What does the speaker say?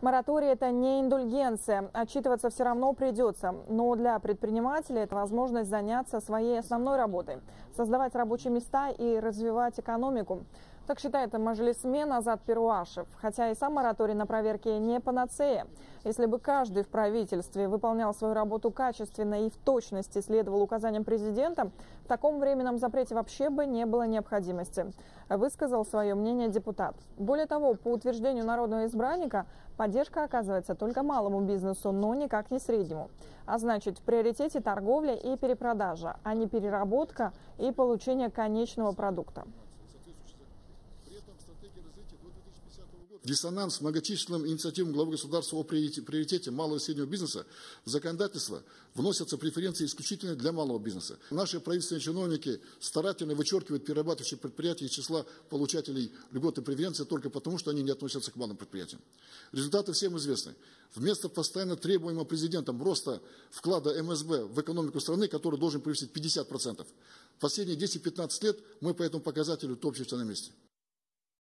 Мораторий – это не индульгенция. Отчитываться все равно придется. Но для предпринимателей это возможность заняться своей основной работой, создавать рабочие места и развивать экономику. Так считает мажилисмен Азат Перуашев. Хотя и сам мораторий на проверки не панацея. Если бы каждый в правительстве выполнял свою работу качественно и в точности следовал указаниям президента, в таком временном запрете вообще бы не было необходимости, высказал свое мнение депутат. Более того, по утверждению народного избранника, поддержка оказывается только малому бизнесу, но никак не среднему. А значит, в приоритете торговля и перепродажа, а не переработка и получение конечного продукта. Диссонанс с многочисленным инициативам главы государства о приоритете малого и среднего бизнеса в законодательство вносятся преференции исключительно для малого бизнеса. Наши правительственные чиновники старательно вычеркивают перерабатывающие предприятия из числа получателей льготной преференции только потому, что они не относятся к малым предприятиям. Результаты всем известны. Вместо постоянно требуемого президентом роста вклада МСБ в экономику страны, который должен превысить 50%, в последние 10-15 лет мы по этому показателю топчемся на месте.